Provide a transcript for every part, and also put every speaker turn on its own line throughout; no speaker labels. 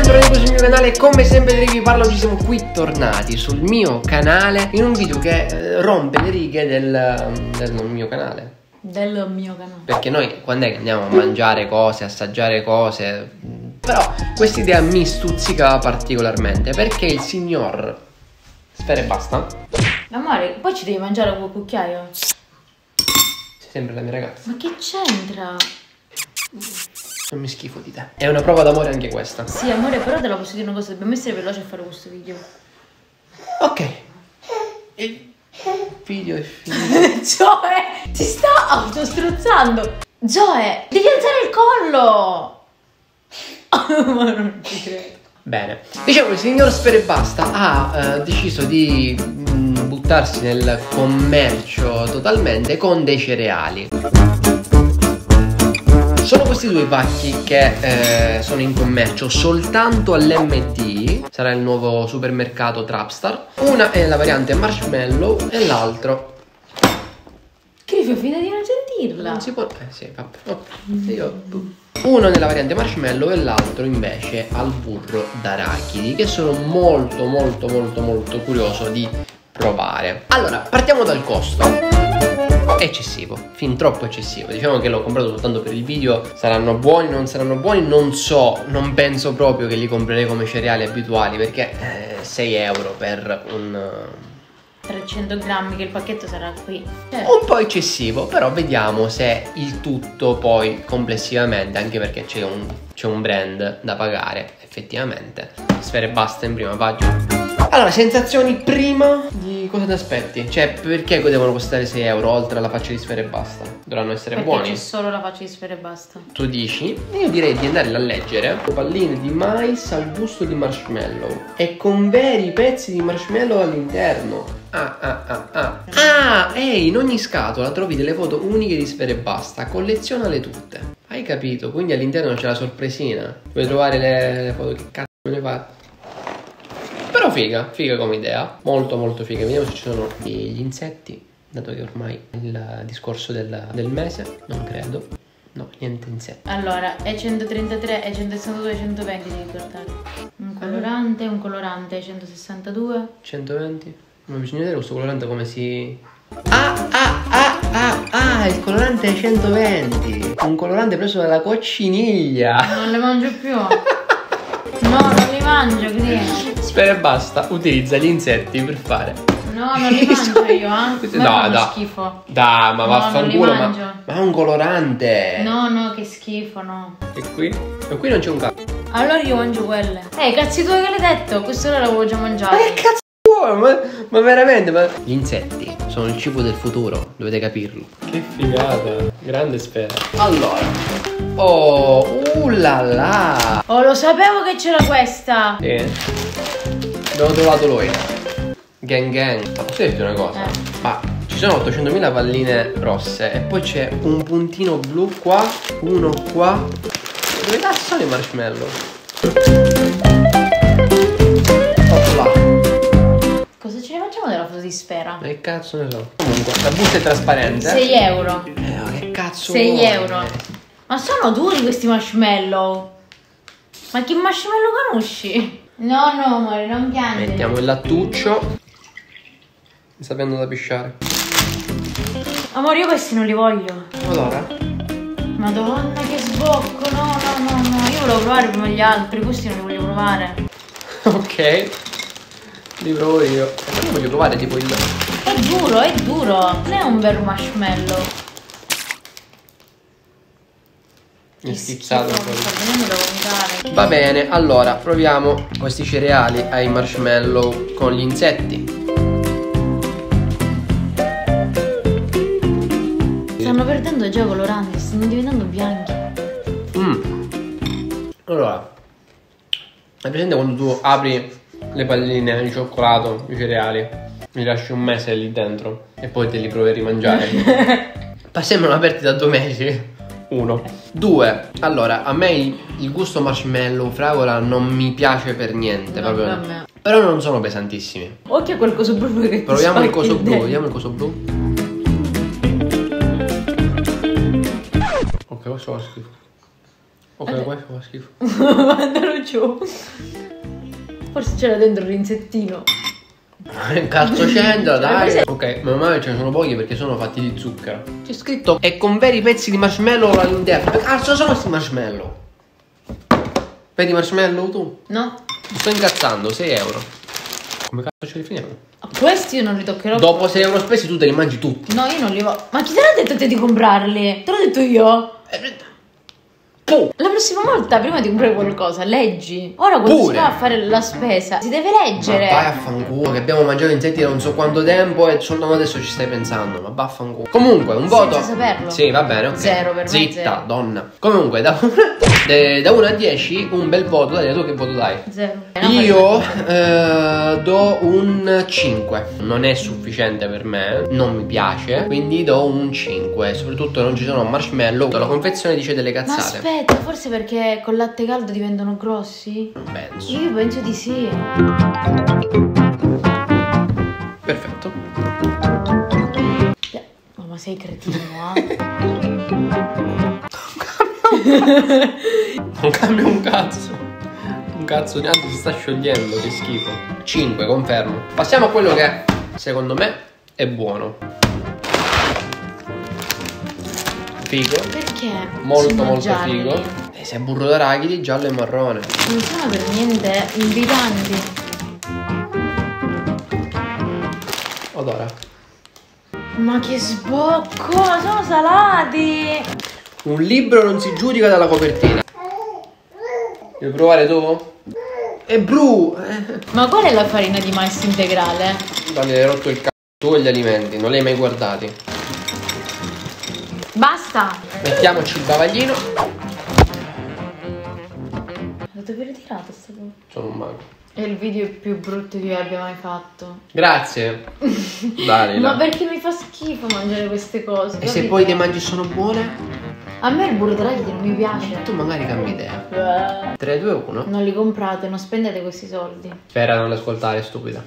bentornati sul mio canale. Come sempre vi parlo, oggi siamo qui tornati sul mio canale in un video che rompe le righe del mio canale.
Del mio canale.
Perché noi quando è che andiamo a mangiare cose, assaggiare cose? Però questa idea mi stuzzica particolarmente perché il signor Sfera Ebbasta.
Amore, poi ci devi mangiare un cucchiaio.
Sei sempre la mia ragazza.
Ma che c'entra?
Non mi schifo di te. È una prova d'amore anche questa.
Sì, amore, però te la posso dire una cosa, dobbiamo essere veloci a fare questo video.
Ok. Il video è finito.
Gioe, ti sta autostrozzando. Gioe, devi alzare il collo. Ma non ci credo.
Bene, diciamo il signor Sfera Ebbasta ha deciso di buttarsi nel commercio totalmente con dei cereali. Sono questi due pacchi che sono in commercio soltanto all'MD, sarà il nuovo supermercato Trapstar. Una è la variante marshmallow e l'altro...
Crifo, fino di non sentirla.
Non si può... sì, vabbè. Uno nella variante marshmallow e l'altro invece al burro d'arachidi, che sono molto curioso di provare. Allora, partiamo dal costo. Eccessivo, fin troppo eccessivo. Diciamo che l'ho comprato soltanto per il video. Saranno buoni, non saranno buoni, non so. Non penso proprio che li comprerei come cereali abituali, perché 6 euro per un...
300 grammi, che il pacchetto sarà qui.
Un po' eccessivo, però vediamo se il tutto poi complessivamente, anche perché c'è un brand da pagare effettivamente. Sfera Ebbasta in prima pagina. Allora, sensazioni prima di cosa ti aspetti? Cioè, perché devono costare 6 euro oltre alla faccia di Sfera Ebbasta? Dovranno essere
perché
buoni?
C'è solo la faccia di Sfera Ebbasta.
Tu dici? Io direi di andare a leggere. Palline di mais al gusto di marshmallow e con veri pezzi di marshmallow all'interno. Ehi, in ogni scatola trovi delle foto uniche di Sfera Ebbasta. Collezionale tutte. Hai capito? Quindi all'interno c'è la sorpresina. Puoi trovare le foto. Che cazzo me ne fa? Però figa come idea. Molto figa. Vediamo se ci sono gli insetti, dato che ormai è il discorso del mese. Non credo. No, niente insetti.
Allora, E133, E162, E120 devi portare. Un colorante, E162.
120. Ma bisogna vedere questo colorante come si... il colorante è 120. Un colorante preso dalla cocciniglia. Non
le mangio più. No, non li mangio, quindi.
Sfera Ebbasta utilizza gli insetti per fare.
No, non li mangio io, eh.
No,
dai. Schifo.
Dai, ma vaffanculo,
ma
è un colorante.
No, che schifo, no.
E qui? E qui non c'è un cazzo.
Allora io mangio quelle. Cazzi tu che l'hai detto? Questo l'avevo già mangiato.
Ma che cazzo vuoi? Ma veramente? Gli insetti sono il cibo del futuro, dovete capirlo. Che figata. Grande Sfera. Allora. Oh, la la.
Oh, lo sapevo che c'era questa.
Sì. Abbiamo trovato lui. Gang. Ma posso dirti una cosa? Ma ci sono 800.000 palline rosse e poi c'è un puntino blu qua, uno qua. Dove cazzo sono i marshmallow?
Cosa ce ne facciamo della foto di Sfera?
Che cazzo ne so. Comunque, la busta è trasparente.
6 euro.
Che cazzo
6
vuoi?
euro. Ma sono duri questi marshmallow. Ma che marshmallow conosci? No, amore, non piangere.
Mettiamo il lattuccio. Mi sta venendo da pisciare.
Amore, io questi non li voglio.
Allora?
Madonna, che sbocco. No. Io volevo provare prima gli altri. Questi non li voglio provare.
Ok. Li provo io. Io voglio provare tipo il...
È duro. Non è un vero marshmallow.
Mi è schizzato un po'.
Di...
Va bene, allora proviamo questi cereali ai marshmallow con gli insetti.
Stanno perdendo già coloranti, stanno diventando bianchi.
Allora, hai presente quando tu apri le palline di cioccolato, i cereali, li lasci un mese lì dentro e poi te li provi a rimangiare? Sembrano aperti da 2 mesi. 1. 2. Allora, a me il gusto marshmallow, fragola non mi piace per niente, proprio.
No.
Però non sono pesantissimi.
Occhio a quel coso blu che
proviamo il coso blu, vediamo il coso blu. Ok, questo fa schifo. Ok, questo fa schifo.
Mandalo giù. Forse c'era dentro il rinsettino.
Cazzo c'entra, dai. Ok, meno male ce ne sono pochi perché sono fatti di zucchero. C'è scritto e con veri pezzi di marshmallow all'interno. Che cazzo sono questi marshmallow? Vedi marshmallow tu?
No.
Sto incazzando, 6 euro. Come cazzo ce li finiamo?
Questi io non li toccherò.
Dopo 6 euro spesi tu te li mangi tutti.
No, io non li voglio. Ma chi te l'ha detto a te di comprarli? Te l'ho detto io. La prossima volta, prima di comprare qualcosa, leggi. Ora quando si va a fare la spesa, si deve leggere.
Ma vai a fanculo, che abbiamo mangiato insetti da non so quanto tempo e solo adesso ci stai pensando. Ma vaffanculo. Comunque, un voto.
Senza saperlo.
Sì, va bene, ok.
0 per me.
Zitta,
0.
donna. Comunque, da 1 a 10, un bel voto. Dai, tu che voto dai?
0.
Io do un 5. Non è sufficiente per me, non mi piace, quindi do un 5. Soprattutto non ci sono marshmallow. La confezione dice delle
Ma
cazzate.
aspetta, forse perché con latte caldo diventano grossi?
Non penso.
Io penso di sì.
Perfetto.
Ma sei cretino, eh?
Non cambia un cazzo. Un cazzo neanche si sta sciogliendo, che schifo. 5, confermo. Passiamo a quello che secondo me è buono. Figo.
Perché?
Molto
sono
molto
gialli.
figo. E se è burro d'arachidi, giallo e marrone.
Non sono per niente invitanti.
Odora.
Ma che sbocco, sono salati.
Un libro non si giudica dalla copertina. Vuoi provare tu? È blu.
Ma qual è la farina di mais integrale?
Dammi, hai rotto il cazzo. Tu e gli alimenti, non li hai mai guardati.
Basta.
Mettiamoci il bavaglino.
Dove ritirato sta cosa?
Sono un mago.
È il video più brutto che io abbia mai fatto.
Grazie. Dai,
Ma perché mi fa schifo mangiare queste cose?
E se poi te mangi sono buone?
A me il burro d'arachidi non mi piace.
Tu magari cambi idea. 3, 2, 1.
Non li comprate, non spendete questi soldi.
Spera non ascoltare, stupida.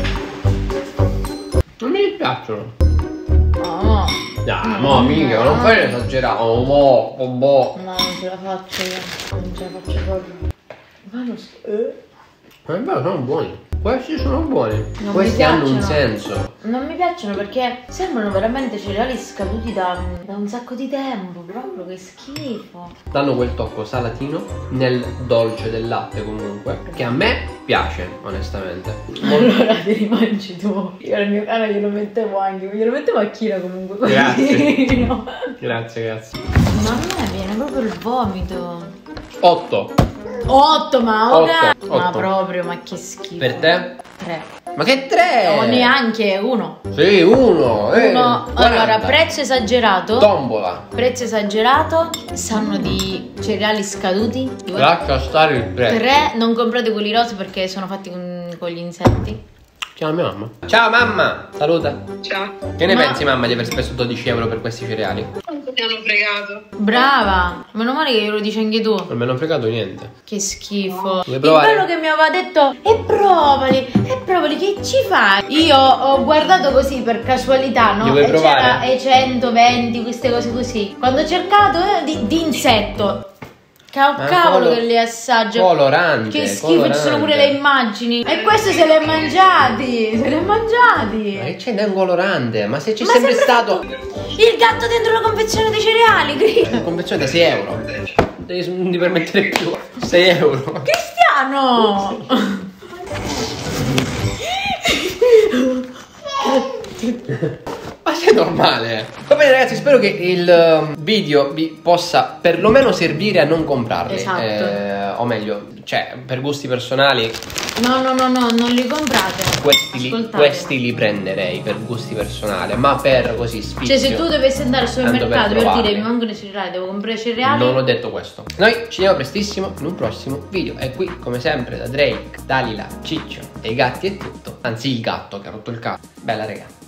Non mi piacciono.
No.
Dai, mo amica, non fai esagerato. Oh, boh.
No, non ce la faccio io. Non ce la faccio proprio. Ma lo
Ma è bello, sono buoni. Questi sono buoni.
Non
Questi
mi
hanno un
piacciono.
senso.
Non mi piacciono perché sembrano veramente cereali scaduti da un sacco di tempo. Proprio che schifo.
Danno quel tocco salatino nel dolce del latte comunque, che a me piace, onestamente.
Allora ti rimangi tu. Io al mio cane glielo mettevo anche. Glielo mettevo a Kira comunque. Così.
Grazie.
No.
Grazie.
Ma a me viene proprio il vomito.
8.
8, ma ora.
8.
Ma proprio, ma che schifo.
Per te?
3.
Ma che 3?
O neanche 1.
Sì, 1.
Allora, prezzo esagerato.
Tombola.
Prezzo esagerato. Sanno di cereali scaduti.
Lascia stare il prezzo.
3. Non comprate quelli rosa perché sono fatti con gli insetti.
Chiama mia mamma. Ciao mamma. Saluta.
Ciao.
Che ne pensi mamma di aver speso 12 euro per questi cereali?
Ti hanno fregato.
Brava. Meno male che glielo dici anche tu.
Non mi hanno fregato niente.
Che schifo.
Vuoi provare?
Il bello che mi aveva detto e provali, che ci fai? Io ho guardato così per casualità, no?
Li vuoi
E
provare?
c'era e 120, queste cose così. Quando ho cercato di insetto. Cavolo che li assaggia.
Colorante.
Che schifo, ci sono pure le immagini. E questo se li ha mangiati.
Ma che c'è da un colorante? Ma se c'è sempre stato.
Il gatto dentro la confezione dei cereali.
Una conversione da 6 euro. Non ti permettere più. 6 euro.
Cristiano.
Ma sei normale? Va bene ragazzi, spero che il video vi possa perlomeno servire a non comprarli.
Esatto.
O meglio, cioè, per gusti personali
No, non li comprate. Ascoltate.
questi li prenderei per gusti personali. Ma per così spizio.
Cioè, se tu dovessi andare al
Tanto
supermercato
per
per dire
provarli.
mi mancano i cereali, devo comprare i cereali.
Non ho detto questo. Noi ci vediamo prestissimo in un prossimo video. E qui, come sempre, da Drake, Dalila, Ciccio e i gatti è tutto. Anzi, il gatto che ha rotto il cazzo. Bella raga.